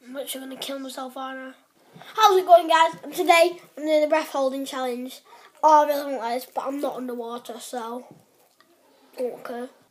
I'm literally going to kill myself, aren't I? How's it going, guys? And today, I'm doing the breath holding challenge. Oh, I really want this, but I'm not underwater, so... I don't care.